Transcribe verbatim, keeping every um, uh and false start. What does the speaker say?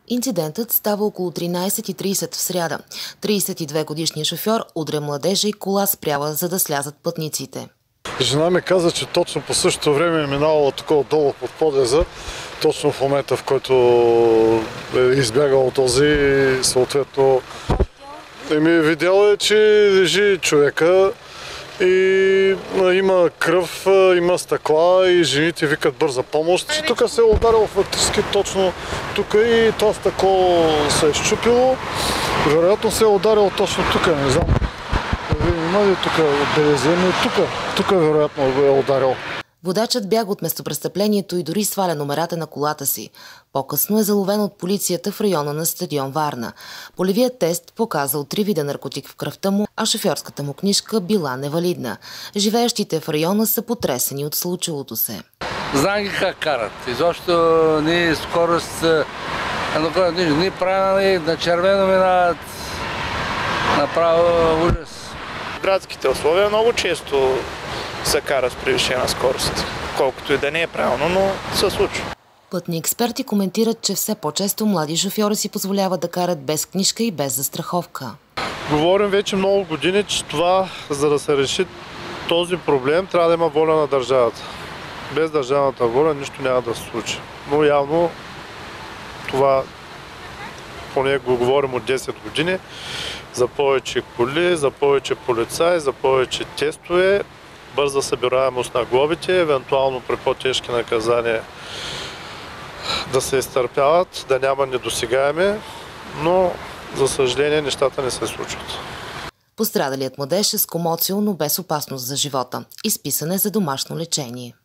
Инцидентът става около тринайсет и трийсет в сряда. трийсет и две годишният шофьор удря младежа и кола спряла, за да слязат пътниците. Жена ми каза, че точно по същото време е минавала такова долу под подлеза, точно в момента, в който е избягал този и съответно еми, видяла е, че лежи човека и има кръв, има стъкла и жените викат бърза помощ. Тук се е ударил фактически точно тук и това стъкло се е счупило. Вероятно се е ударил точно тук, не знам. Има ли тук отбелезение? Тук, тук вероятно го е ударил. Водачът бяга от местопрестъплението и дори сваля номерата на колата си. По-късно е заловен от полицията в района на стадион Варна. Полевият тест показал три вида наркотик в кръвта му, а шофьорската му книжка била невалидна. Живеещите в района са потресени от случилото се. Знам ги как карат. Изобщо ние скорост, ние правилно на червено минават, направо ужас. В градските условия много често се кара с превишена скорост, колкото и да не е правилно, но се случва. Пътни експерти коментират, че все по-често млади шофьори си позволяват да карат без книжка и без застраховка. Говорим вече много години, че това, за да се реши този проблем, трябва да има воля на държавата. Без държавната воля нищо няма да се случи. Но явно това, поне го говорим от десет години, за повече коли, за повече полицаи, за повече тестове, бърза събираемост на глобите, евентуално при по-тежки наказания да се изтърпяват, да няма недосегаеми, но за съжаление нещата не се случват. Пострадалият младеж е с комоцио, но без опасност за живота. Изписан е за домашно лечение.